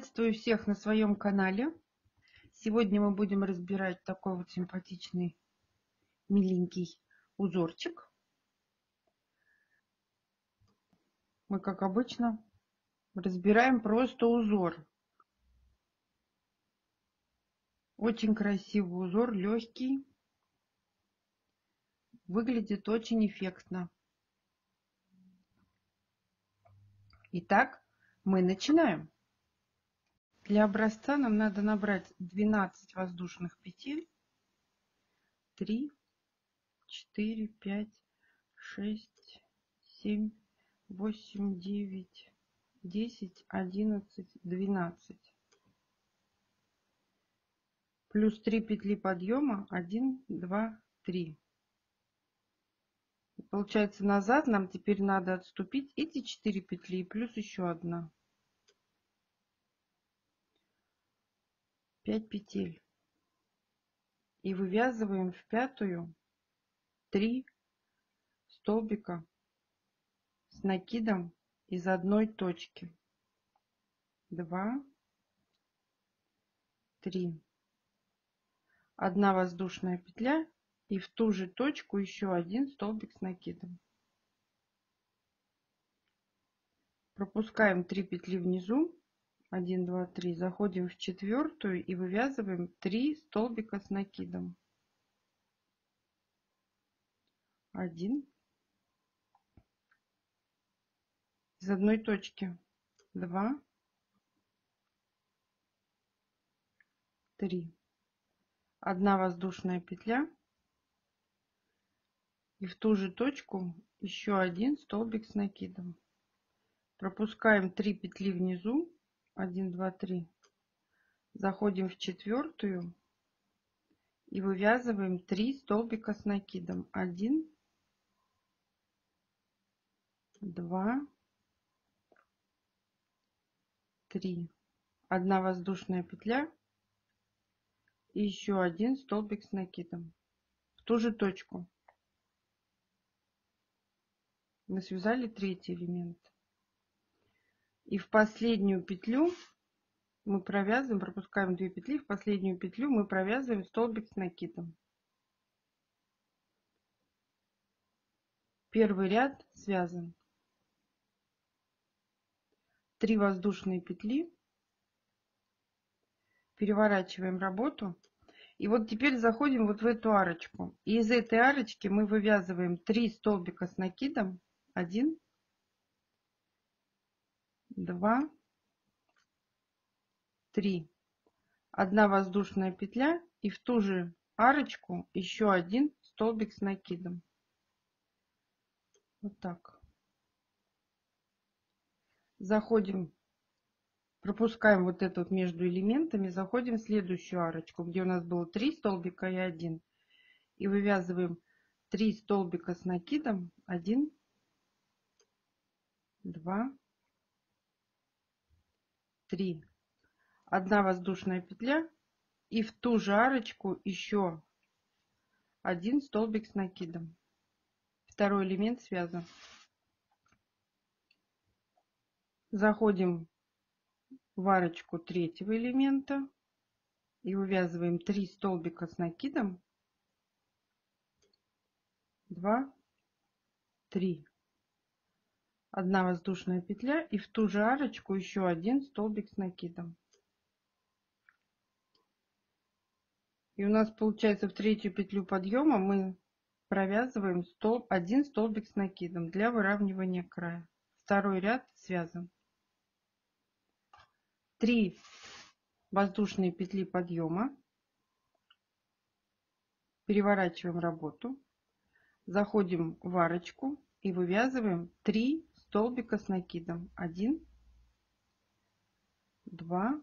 Приветствую всех на своем канале. Сегодня мы будем разбирать такой вот симпатичный, миленький узорчик. Мы, как обычно, разбираем просто узор. Очень красивый узор, легкий. Выглядит очень эффектно. Итак, мы начинаем. Для образца нам надо набрать 12 воздушных петель. 3, 4, 5, 6, 7, 8, 9, 10, 11, 12. Плюс 3 петли подъема. 1, 2, 3. Получается, назад нам теперь надо отступить эти 4 петли и плюс еще одна. 5 петель. И вывязываем в пятую 3 столбика с накидом из одной точки. 2, 3. Одна воздушная петля и в ту же точку еще один столбик с накидом. Пропускаем 3 петли внизу. 1, 2, 3. Заходим в четвертую и вывязываем 3 столбика с накидом. 1. Из одной точки. 2, 3. Одна воздушная петля и в ту же точку еще один столбик с накидом. Пропускаем 3 петли внизу. 1, 2, 3. Заходим в четвертую и вывязываем 3 столбика с накидом. 1, 2, 3. Одна воздушная петля и еще один столбик с накидом в ту же точку. Мы связали третий элемент. И в последнюю петлю мы провязываем, пропускаем 2 петли, в последнюю петлю мы провязываем столбик с накидом. Первый ряд связан. 3 воздушные петли. Переворачиваем работу. И вот теперь заходим вот в эту арочку. И из этой арочки мы вывязываем 3 столбика с накидом. 1, 2, 3. Одна воздушная петля и в ту же арочку еще один столбик с накидом. Вот так. Заходим, пропускаем вот это вот между элементами, заходим в следующую арочку, где у нас было 3 столбика и 1. И вывязываем 3 столбика с накидом. 1, 2, 3. Одна воздушная петля и в ту же арочку еще один столбик с накидом. Второй элемент связан. Заходим в арочку третьего элемента и вывязываем 3 столбика с накидом. 2, 3. Одна воздушная петля и в ту же арочку еще один столбик с накидом. И у нас получается в третью петлю подъема мы провязываем один столбик с накидом для выравнивания края. Второй ряд связан. 3 воздушные петли подъема. Переворачиваем работу. Заходим в арочку и вывязываем 3 столбика с накидом. 1, 2,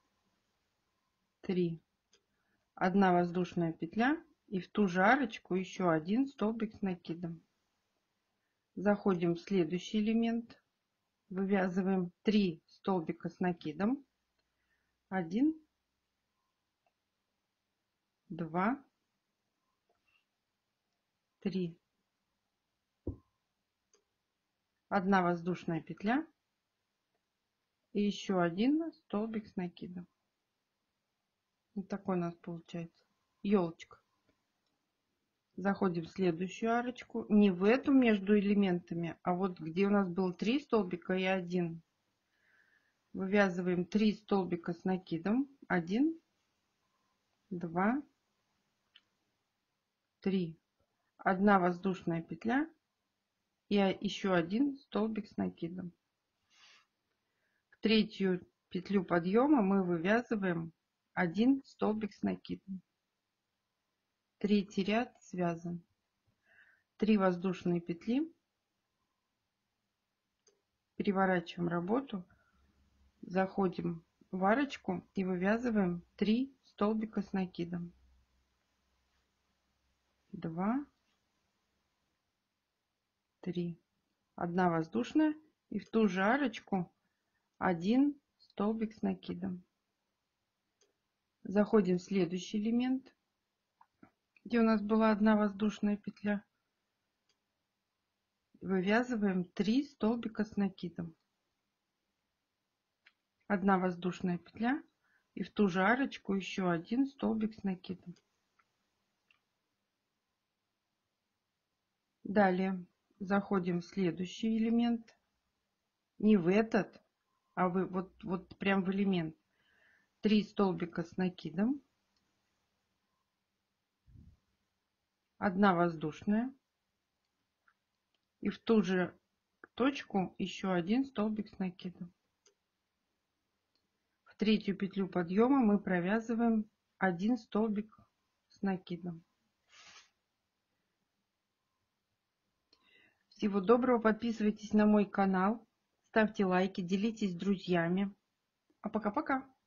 3. Одна воздушная петля и в ту же арочку еще один столбик с накидом. Заходим в следующий элемент. Вывязываем 3 столбика с накидом. 1, 2, 3. Одна воздушная петля И еще один столбик с накидом. Вот такой у нас получается елочка. Заходим в следующую арочку. Не в эту между элементами, а вот где у нас было 3 столбика и 1. Вывязываем 3 столбика с накидом. 1, 2, 3. Одна воздушная петля и еще один столбик с накидом. В третью петлю подъема мы вывязываем 1 столбик с накидом. Третий ряд связан. 3 воздушные петли. Переворачиваем работу. Заходим в арочку и вывязываем 3 столбика с накидом. 2, 3. Одна воздушная и в ту же арочку 1 столбик с накидом. Заходим в следующий элемент, где у нас была одна воздушная петля. Вывязываем 3 столбика с накидом. Одна воздушная петля и в ту же арочку еще один столбик с накидом. Далее заходим в следующий элемент. Не в этот, а вот прям в элемент. 3 столбика с накидом. Одна воздушная. И в ту же точку еще один столбик с накидом. В третью петлю подъема мы провязываем 1 столбик с накидом. Всего доброго, подписывайтесь на мой канал, ставьте лайки, делитесь с друзьями. А пока-пока!